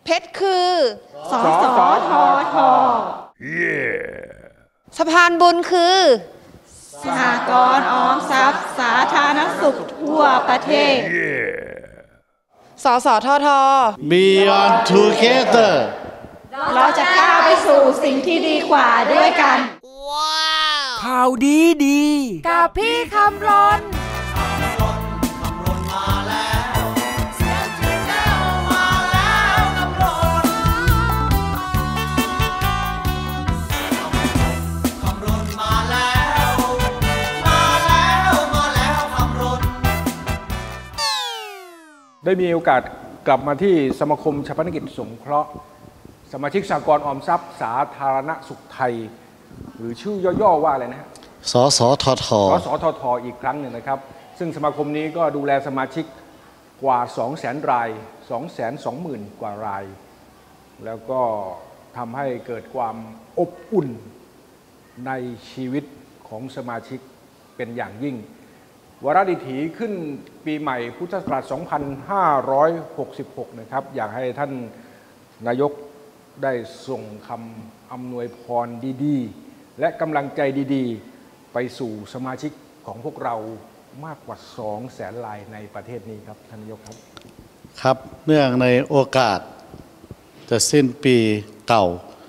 เพชรคือสสททสะพานบุญคือสหกรณ์ออมทรัพย์สาธารณสุขทั่วประเทศสสทท Beyond Together เราจะก้าวไปสู่สิ่งที่ดีกว่าด้วยกันข่าวดีกับพี่คำรณได้มีโอกาสกลับมาที่สมาคมชาปนกิจสงเคราะห์สมาชิกสหกรณ์ออมทรัพย์สาธารณสุขไทยหรือชื่อย่อๆว่าอะไรนะฮะสสททสสททอีกครั้งหนึ่งนะครับซึ่งสมาคมนี้ก็ดูแลสมาชิกกว่า 200,000 ราย 220,000 กว่ารายแล้วก็ทำให้เกิดความอบอุ่นในชีวิตของสมาชิกเป็นอย่างยิ่งวาระดิถีขึ้นปีใหม่พุทธศักราช 2566 นะครับอยากให้ท่านนายกได้ส่งคำอำนวยพรดีๆและกำลังใจดีๆไปสู่สมาชิกของพวกเรามากกว่า 200,000 รายในประเทศนี้ครับท่านนายกครับครับเนื่องในโอกาสจะสิ้นปีเก่า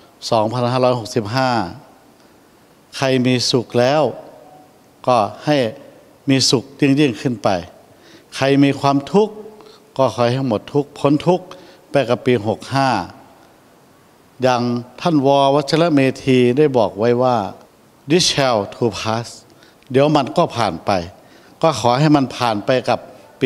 2565 ใครมีสุขแล้วก็ให้มีสุขยิ่งขึ้นไปใครมีความทุกข์ก็ขอให้หมดทุกข์พ้นทุกข์ไปกับปี 65 อย่างท่านว.วัชรเมธีได้บอกไว้ว่า this shall to pass เดี๋ยวมันก็ผ่านไปก็ขอให้มันผ่านไปกับปี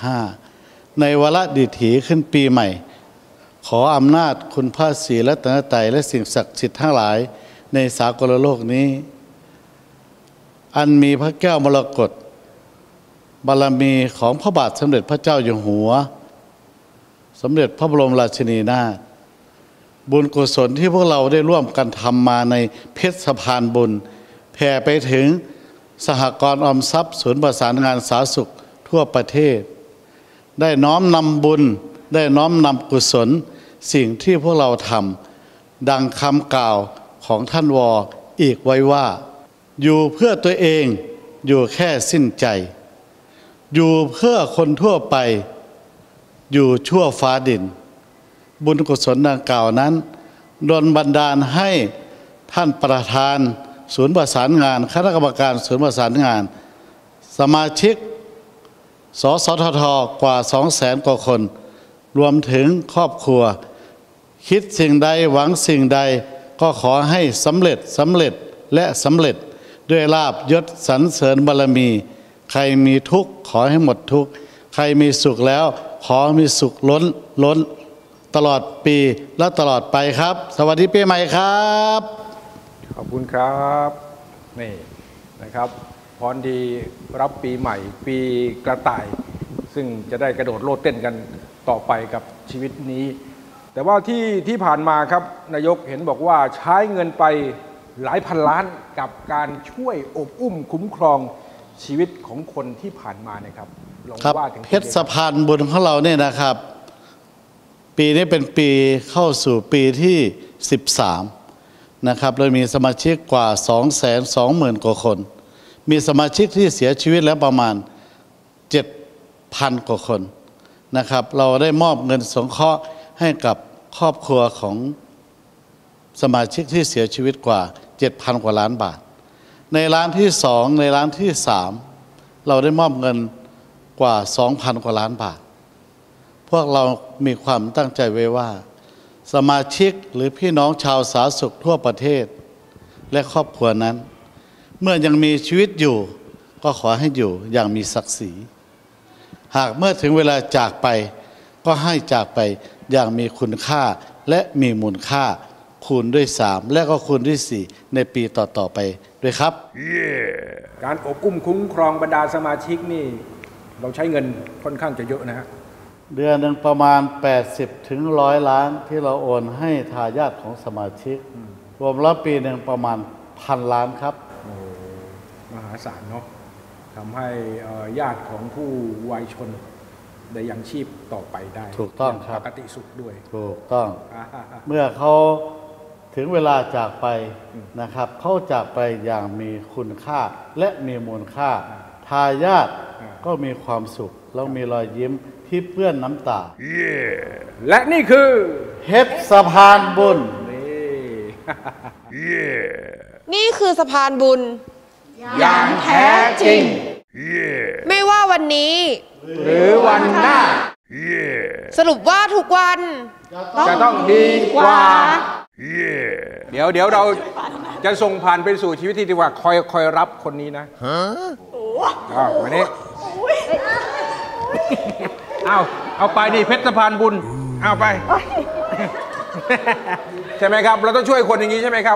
65 ในวาระดิถีขึ้นปีใหม่ขออำนาจคุณพระศรีรัตนตรัยและสิ่งศักดิ์สิทธิ์ทั้งหลายในสากลโลกนี้อันมีพระแก้วมรกตบารมีของพระบาทสมเด็จพระเจ้าอยู่หัวสมเด็จพระบรมราชินีนาถบุญกุศลที่พวกเราได้ร่วมกันทำมาในเพชรสะพานบุญแผ่ไปถึงสหกรณ์ออมทรัพย์ศูนย์ประสานงานสาธารณสุขทั่วประเทศได้น้อมนำบุญได้น้อมนำกุศลสิ่งที่พวกเราทำดังคำกล่าวของท่านว.อีกไว้ว่าอยู่เพื่อตัวเองอยู่แค่สิ้นใจอยู่เพื่อคนทั่วไปอยู่ชั่วฟ้าดินบุญกุศลดังกล่าวนั้นดลบันดาลให้ท่านประธานศูนย์ประสานงานคณะกรรมการศูนย์ประสานงานสมาชิกสสททกว่า 200,000 กว่าคนรวมถึงครอบครัวคิดสิ่งใดหวังสิ่งใดก็ขอให้สำเร็จและสำเร็จด้วยลาภยศสรรเสริญบารมีใครมีทุกข์ขอให้หมดทุกข์ใครมีสุขแล้วขอมีสุขล้นตลอดปีและตลอดไปครับสวัสดีปีใหม่ครับขอบคุณครับนี่นะครับพรดีรับปีใหม่ปีกระต่ายซึ่งจะได้กระโดดโลดเต้นกันต่อไปกับชีวิตนี้แต่ว่าที่ผ่านมาครับนายกเห็นบอกว่าใช้เงินไปหลายพันล้านกับการช่วยอบอุ้มคุ้มครองชีวิตของคนที่ผ่านมานะครับลองว่าถึงเพชรสะพานบุญของเราเนี่ยนะครับปีนี้เป็นปีเข้าสู่ปีที่ 13นะครับเรามีสมาชิกกว่า 220,000 กว่าคนมีสมาชิกที่เสียชีวิตแล้วประมาณ 7,000 กว่าคนนะครับเราได้มอบเงินสงเคราะห์ให้กับครอบครัวของสมาชิกที่เสียชีวิตกว่า 7,000 กว่าล้านบาทในล้านที่2ในล้านที่3เราได้มอบเงินกว่า 2,000 กว่าล้านบาทพวกเรามีความตั้งใจไว้ว่าสมาชิกหรือพี่น้องชาวสาธารณสุขทั่วประเทศและครอบครัวนั้นเมื่อยังมีชีวิตอยู่ก็ขอให้อยู่อย่างมีศักดิ์ศรีหากเมื่อถึงเวลาจากไปก็ให้จากไปอย่างมีคุณค่าและมีมูลค่าคูณด้วย3และก็คูณด้วย4ในปีต่อไปด้วยครับการอบอุ้มคุ้มครองบรรดาสมาชิกนี่เราใช้เงินค่อนข้างจะเยอะนะฮะเดือนหนึ่งประมาณ80ถึง100 ล้านที่เราโอนให้ทายาทของสมาชิกรวมแล้วปีหนึ่งประมาณ1,000 ล้านครับโอ้มหาศาลเนาะทำให้ญาติของผู้วายชนได้ยังชีพต่อไปได้ถูกต้องครับปกติสุขด้วยถูกต้อง เมื่อเขาถึงเวลาจากไปนะครับเขาจากไปอย่างมีคุณค่าและมีมูลค่าทายาทก็มีความสุขแล้วมีรอยยิ้มที่เปื้อนน้ำตาและนี่คือเฮ็ดสะพานบุญนี่นี่คือสะพานบุญอย่างแท้จริงไม่ว่าวันนี้หรือวันหน้าสรุปว่าทุกวันจะต้องดีกว่า เดี๋ยวเราจะส่งผ่านไปสู่ชีวิตที่ดีกว่าคอยรับคนนี้นะวันนี้เอาไปนี่เพชรสะพานบุญเอาไป ใช่ไหมครับ เราต้องช่วยคนอย่างนี้ใช่ไหมครับ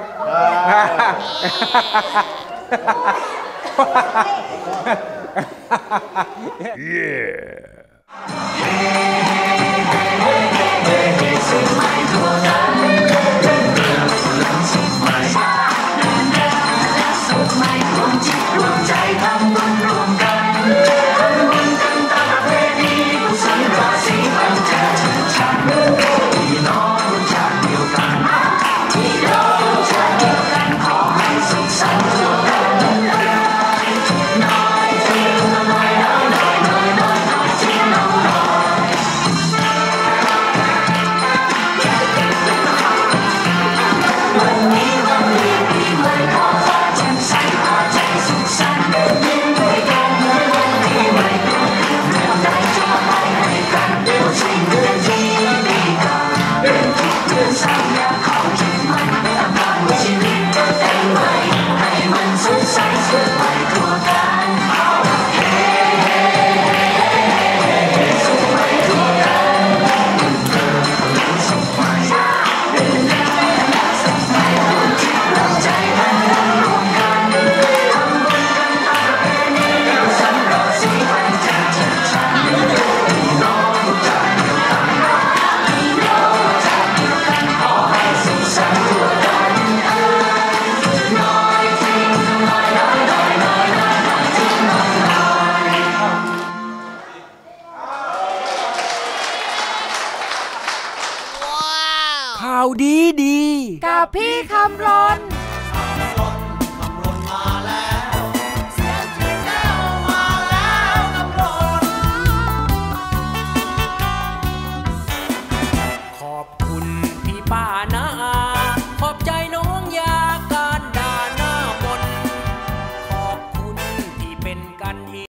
ข่าวดีกับพี่คำรน